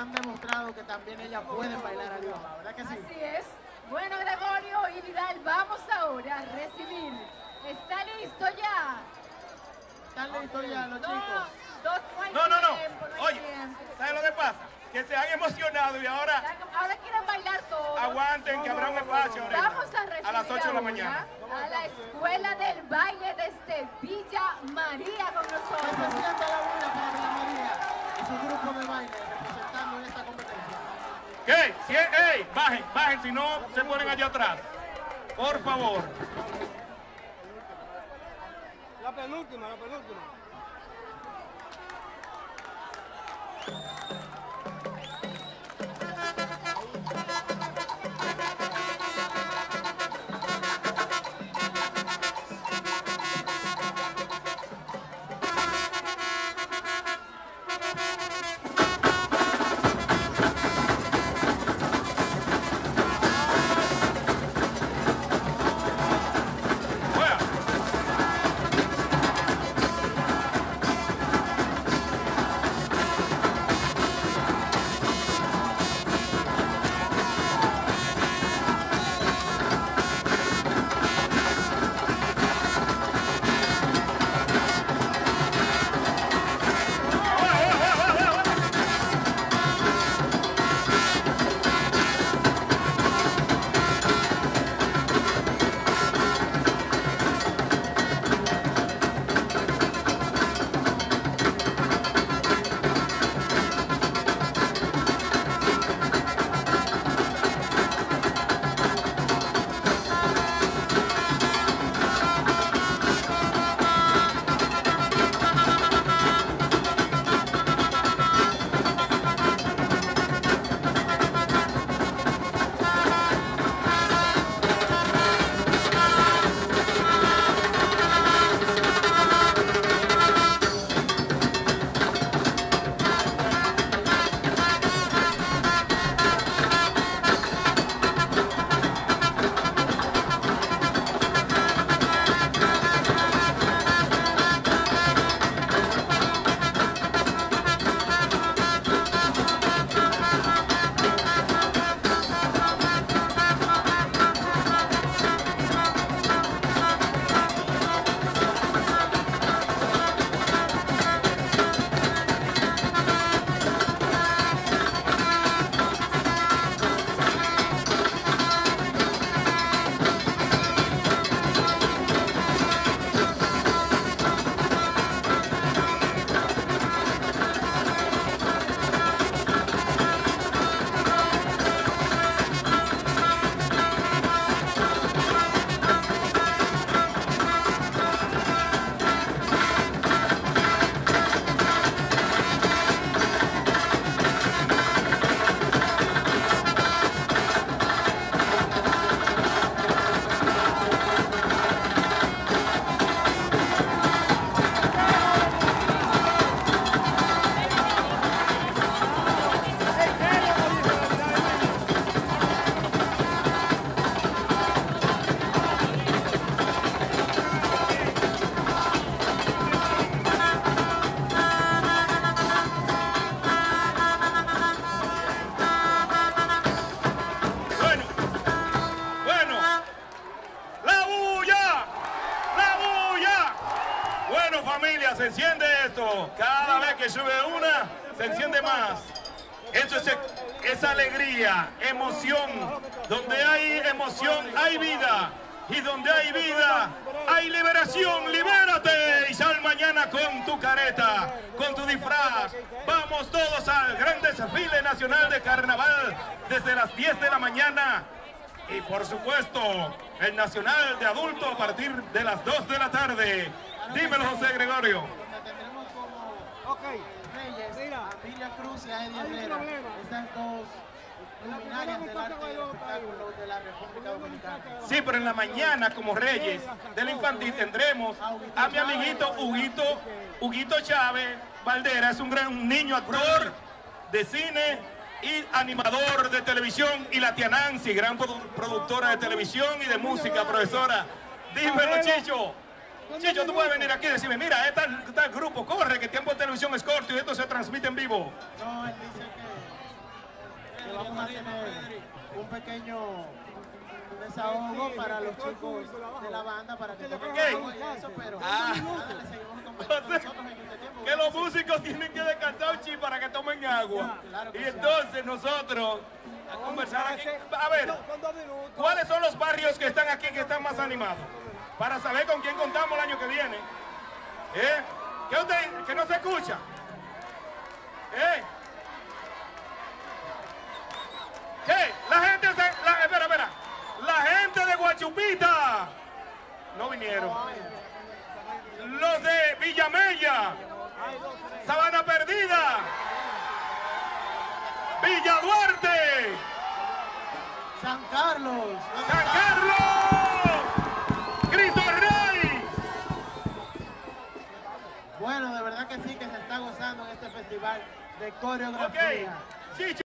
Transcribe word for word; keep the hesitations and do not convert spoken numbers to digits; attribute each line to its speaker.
Speaker 1: han demostrado que también ellas pueden bailar Alibaba, ¿verdad que sí?
Speaker 2: Así es. Bueno, Gregorio y Vidal, vamos ahora a recibir. ¿Está listo ya?
Speaker 1: ¿Están listos ya los
Speaker 2: No,
Speaker 1: chicos?
Speaker 2: dos, no hay
Speaker 3: No, no, no.
Speaker 2: tiempo, no hay
Speaker 3: Oye,
Speaker 2: tiempo.
Speaker 3: ¿sabes lo que pasa? Que se han emocionado y ahora
Speaker 2: Ahora quieren bailar todos.
Speaker 3: aguanten que habrá un espacio ahorita,
Speaker 2: Vamos a recibir
Speaker 3: a las ocho de la
Speaker 2: ahora
Speaker 3: mañana.
Speaker 2: a la Escuela del Baile desde Villa María con
Speaker 1: Se
Speaker 2: nosotros.
Speaker 1: presenta la buena para Villa María y su grupo de baile representando en esta competencia.
Speaker 3: ¿Qué? Si es- ¡Ey! Bajen, bajen, si no se ponen allá atrás. Por favor.
Speaker 4: La penúltima, la penúltima.
Speaker 3: Fuera. Bueno, bueno, la bulla, la bulla. Bueno, familia, se enciende esto. Cada vez que sube una, se enciende más. Esto es esa alegría, emoción. Donde hay emoción, hay vida. Y donde hay vida, hay liberación. Libérate y sal mañana con tu careta, con tu disfraz. Vamos todos al gran desfile nacional de carnaval desde las diez de la mañana. Y por supuesto, el nacional de adultos a partir de las dos de la tarde. Dímelo, José Gregorio.
Speaker 1: Donde tendremos como
Speaker 4: Ok.
Speaker 1: reyes
Speaker 4: Mira.
Speaker 1: a Lilia Cruz y a Eddie
Speaker 4: Hay un
Speaker 1: Herrera.
Speaker 4: problema.
Speaker 1: Estas dos luminarias del arte y del espectáculo de la República Dominicana.
Speaker 3: Sí, pero en la mañana, como reyes del infantil, tendremos a mi amiguito Huguito, Huguito Chávez Valdera. Es un gran un niño actor de cine y animador de televisión. Y la tía Nancy, gran produ- productora de televisión y de música, profesora. Dímelo, Chicho. Chicho, tú puedes venir aquí y decirme, mira, está el grupo, corre, que Tiempo de Televisión es corto y esto se transmite en vivo.
Speaker 1: No, él dice que que vamos a tener un pequeño desahogo para los chicos de la banda para que tomen algo y eso, pero
Speaker 3: Ah.
Speaker 1: nada, le seguimos acompañando
Speaker 3: O sea,
Speaker 1: nosotros en este tiempo.
Speaker 3: Que los músicos tienen que descansar un chi para que tomen agua.
Speaker 1: Claro que
Speaker 3: Y
Speaker 1: sí.
Speaker 3: entonces nosotros a conversar aquí. A ver,
Speaker 4: Con dos minutos.
Speaker 3: ¿cuáles son los barrios que están aquí que están más animados? Para saber con quién contamos el año que viene. ¿Eh? ¿Qué usted, que no se escucha? ¿Eh? ¿Qué? La gente se... La, espera, espera. La gente de Guachupita no vinieron. Los de Villamella, Sabana Perdida, Villa Duarte,
Speaker 1: San Carlos.
Speaker 3: San Carlos, Cristo Rey.
Speaker 1: Bueno, de verdad que sí, que se está gozando en este festival de
Speaker 3: Ok,
Speaker 1: coreografía.
Speaker 3: Chicho.